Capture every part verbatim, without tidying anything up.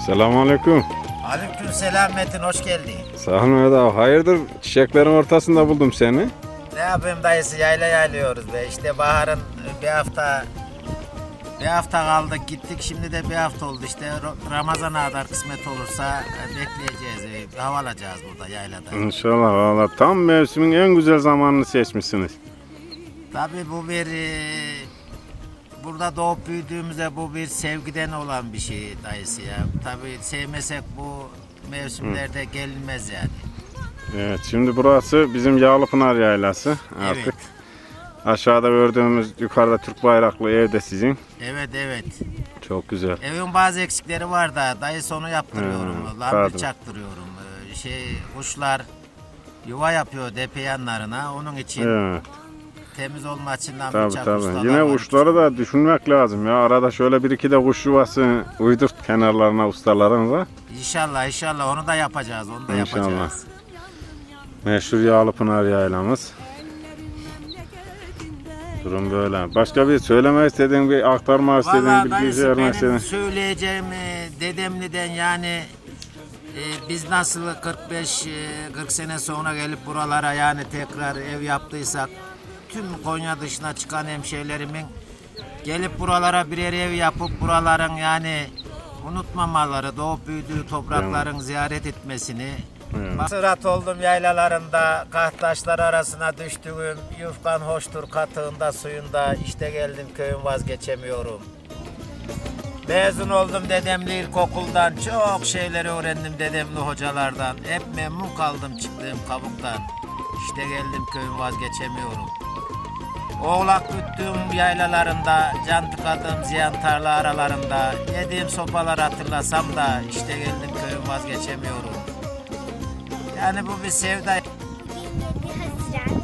Selamünaleyküm. Aleykümselam Metin, hoş geldin. Sağ ol Mehmet abi. Hayırdır, çiçeklerin ortasında buldum seni. Ne yapayım dayısı, yayla yaylıyoruz be. İşte baharın bir hafta bir hafta kaldık gittik, şimdi de bir hafta oldu işte. Ramazan'a kadar kısmet olursa bekleyeceğiz, bir hava alacağız burada yaylada. İnşallah valla tam mevsimin en güzel zamanını seçmişsiniz. Tabii bu bir e, burada doğup büyüdüğümüzde bu bir sevgiden olan bir şey dayısı ya. Tabii sevmesek bu mevsimlerde Hı. gelinmez yani. Evet, şimdi burası bizim Yağlıpınar Yaylası artık. Evet. Aşağıda gördüğümüz yukarıda Türk bayraklı ev de sizin. Evet evet. Çok güzel. Evin bazı eksikleri var da dayı sonu yaptırıyorum. Hmm, lambir çaktırıyorum. Şey kuşlar yuva yapıyor depe yanlarına. Onun için evet. Temiz olma için lambir çaktırıyoruz. Yine kuşları da düşünmek lazım ya. Arada şöyle bir iki de kuş yuvası uydurt kenarlarına ustalarınıza. İnşallah inşallah onu da yapacağız. Onu da inşallah. yapacağız. Meşhur Yağlıpınar Yaylamız. Durum böyle. Başka bir söylemek istediğin, bir aktarmak istediğin, bir bilgi vermek istediğin. Söyleyeceğim dedemliden yani e, biz nasıl kırk beş kırk sene sonra gelip buralara yani tekrar ev yaptıysak tüm Konya dışına çıkan hemşehrilerimin gelip buralara birer ev yapıp buraların yani unutmamaları, doğup büyüdüğü toprakların evet. ziyaret etmesini. Evet. Sırat oldum yaylalarında, kahtaşlar arasına düştüğüm, yufkan hoştur katığında suyunda, işte geldim köyüm vazgeçemiyorum. Mezun oldum dedemli ilkokuldan, çok şeyleri öğrendim dedemli hocalardan, hep memnun kaldım çıktığım kabuktan, işte geldim köyüm vazgeçemiyorum. Oğlak güttüğüm yaylalarında, can tıkadığım ziyan tarla aralarında, yediğim sopalar hatırlasam da, işte geldim köyüm vazgeçemiyorum. Yani bu bir sevda. yedi Haziran.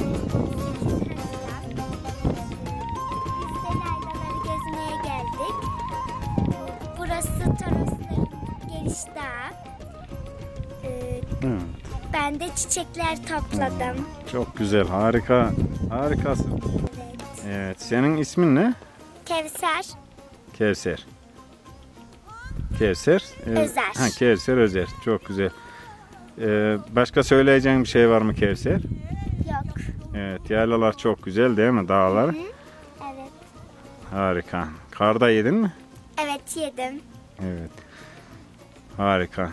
Biz de yaylaları gezmeye geldik. Burası Torosların geliş dağı. Ee, hmm. Ben de çiçekler topladım. Hmm. Çok güzel, harika, harikasın. Evet. Evet, senin ismin ne? Kevser. Kevser. Kevser. E, Özer. Ha, Kevser Özer, çok güzel. Ee, başka söyleyeceğin bir şey var mı Kevser? Yok. Evet, yaylalar çok güzel değil mi, dağlar? Hı hı. Evet. Harika. Karda yedin mi? Evet, yedim. Evet. Harika.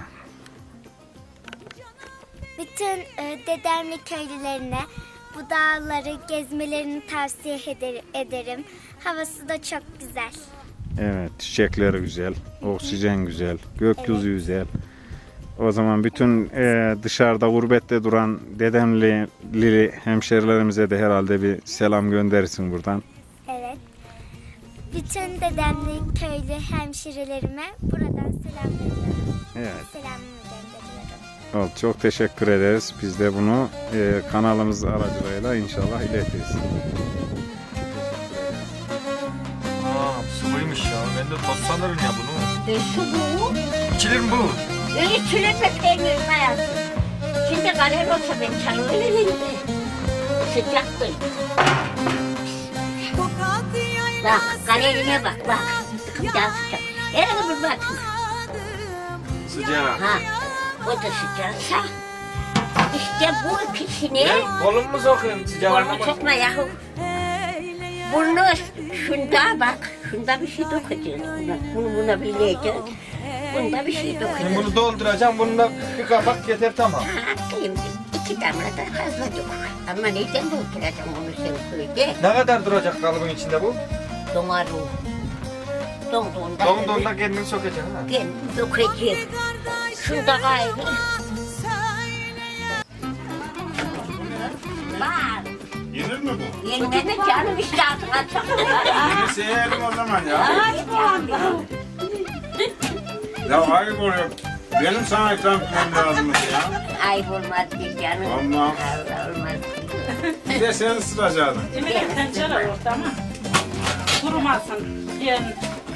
Bütün e, dedemli köylülerine bu dağları gezmelerini tavsiye eder- ederim. Havası da çok güzel. Evet, çiçekleri güzel, oksijen güzel, gökyüzü Evet. güzel. O zaman bütün e, dışarıda gurbette duran dedemli hemşerilerimize de herhalde bir selam gönderirsin buradan. Evet. Bütün dedemli köylü hemşirelerime buradan selam veriyorum. Evet. Selamımı gönderiyorum. Oldu, çok teşekkür ederiz. Biz de bunu e, kanalımız aracılığıyla inşallah iletiriz. Aa, sıvıymış ya. Ben de toz sanırım ya bunu. E, su bu. İçilir mi bu? Öyle çilepe peynir mayası. Şimdi kalem olsa ben çayını vereyim de. Sıcaktır. Bak kalemine bak bak. Sıcak sıcak. Elini bir bakın. Sıcak. Ha. O da sıcaksa. İşte bu ikisini. Ben kolumu sokayım sıcağına. Kolumu sokma yahu. Bunu şunda bak. Şunda bir şey dokacağız. Buna, bunu buna bileceğiz. Bunda bir şey dokacağız. Şimdi bunu dolduracağım. Bununla bir kabak yeter tamam. Ha, şimdi iki damla da fazla dök. Ama neyden dolduracağım onu sen söyle. Ne kadar duracak kalıbın içinde bu? Donar o. Donduğunda. Donduğunda kendini sokacaksın ha. Kendim dökeceğim. Şunda gayrı. Var. Yenir mi bu? Yenmene canım işte artık çok. Yenirse yiyelim o zaman ya. Ay canım. Ya ayıp oluyor. Benim sana ikram etmem lazım ya. Ayıp olmaz bir canım. Aman. Allah olmaz. Bir de sen ısıracaksın. Yemek tencere orta ama kurumasın. Yani.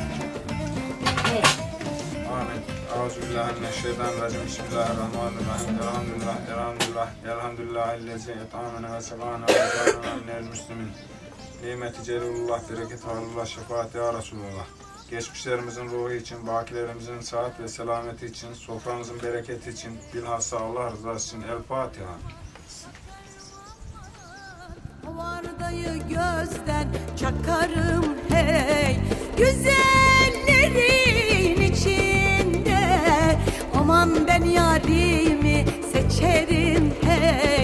Amin. Euzubillahimineşşeytanirracim. Bismillahirrahmanirrahim. Elhamdülillah, elhamdülillah, elhamdülillah. Ellezi etamene ve sebana ve sebana minel müslimin. Nimeti celilullah, bereket Allah, şefaat ya Resulullah. geçmişlerimizin ruhu için, bakilerimizin sıhhat ve selameti için, soframızın bereketi için, bilhassa Allah rızası için El Fatiha. Vardayı gözden çakarım hey, güzellerin içinde. Aman ben yarimi seçerim hey,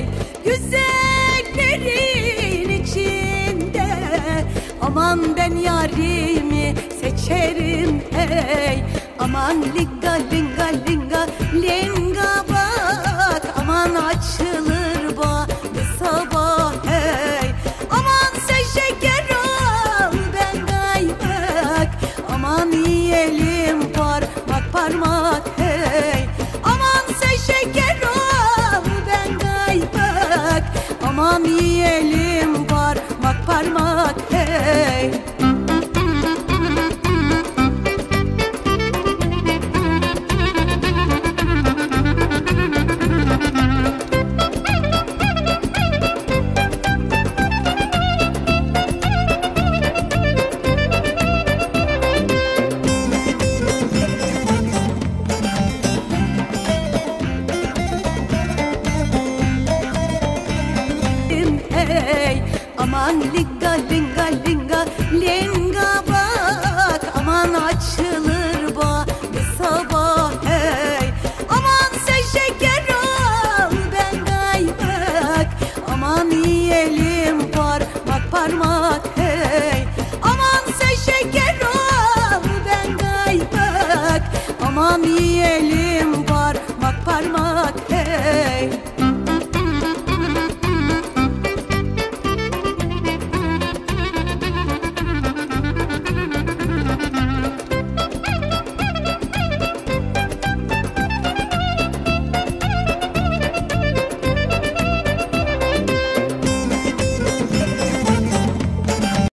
güzellerin içinde. Aman ben yarimi seçerim hey. Aman linga linga linga linga bak, aman açılır bak sabah hey. Aman sen şeker al ben kaymak, aman yiyelim parmak parmak hey. Aman sen şeker al ben kaymak, aman yiyelim parmak parmak hey. Aman linga linga linga linga bak, aman açılır bak sabah hey. Aman sen şeker al ben kaymak, aman yiyelim